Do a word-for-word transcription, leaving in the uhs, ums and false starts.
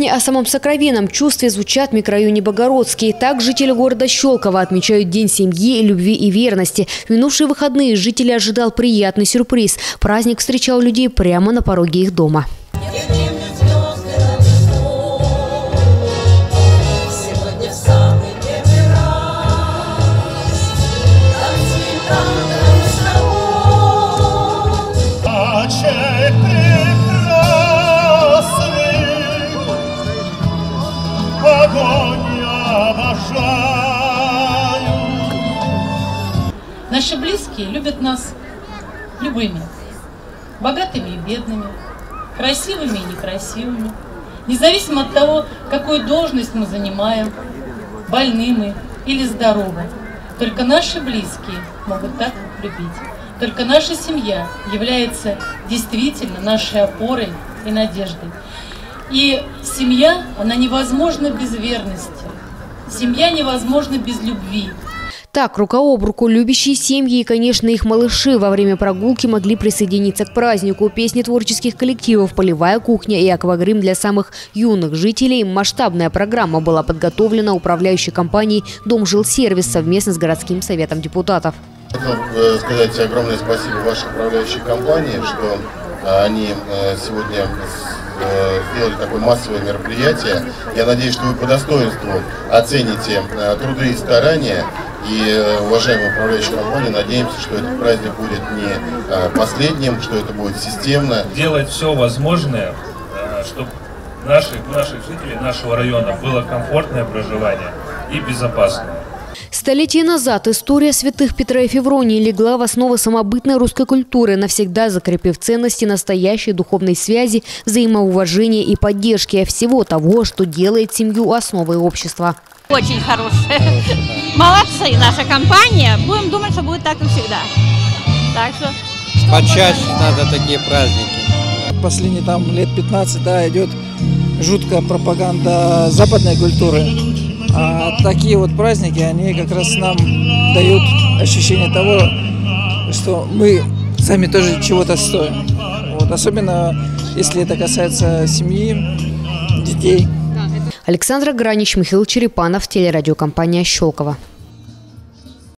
Песни о самом сокровенном чувстве звучат в микрорайоне Богородский. Так жители города Щелково отмечают День семьи, любви и верности. В минувшие выходные жители ожидал приятный сюрприз. Праздник встречал людей прямо на пороге их дома. Наши близкие любят нас любыми, богатыми и бедными, красивыми и некрасивыми, независимо от того, какую должность мы занимаем, больны мы или здоровы. Только наши близкие могут так любить. Только наша семья является действительно нашей опорой и надеждой. И семья, она невозможна без верности. Семья невозможна без любви. Так, рука об руку любящие семьи и, конечно, их малыши во время прогулки могли присоединиться к празднику. Песни творческих коллективов, полевая кухня и аквагрим для самых юных жителей. Масштабная программа была подготовлена управляющей компанией «Домжилсервис» совместно с городским советом депутатов. Хотел сказать огромное спасибо вашей управляющей компании, что они сегодня сделали такое массовое мероприятие. Я надеюсь, что вы по достоинству оцените труды и старания. И, уважаемая управляющая компания, надеемся, что этот праздник будет не последним, что это будет системно. Делать все возможное, чтобы наших, наших жителей нашего района было комфортное проживание и безопасное. Столетия назад история святых Петра и Февронии легла в основу самобытной русской культуры, навсегда закрепив ценности настоящей духовной связи, взаимоуважения и поддержки всего того, что делает семью основой общества. Очень хорошая. Молодцы, наша компания. Будем думать, что будет так и всегда. Так что... Почаще надо такие праздники. Последние там лет пятнадцать, да, идет жуткая пропаганда западной культуры. А такие вот праздники, они как раз нам дают ощущение того, что мы сами тоже чего-то стоим. Вот, особенно если это касается семьи, детей. Александра Гранич, Михаил Черепанов, телерадиокомпания «Щелково».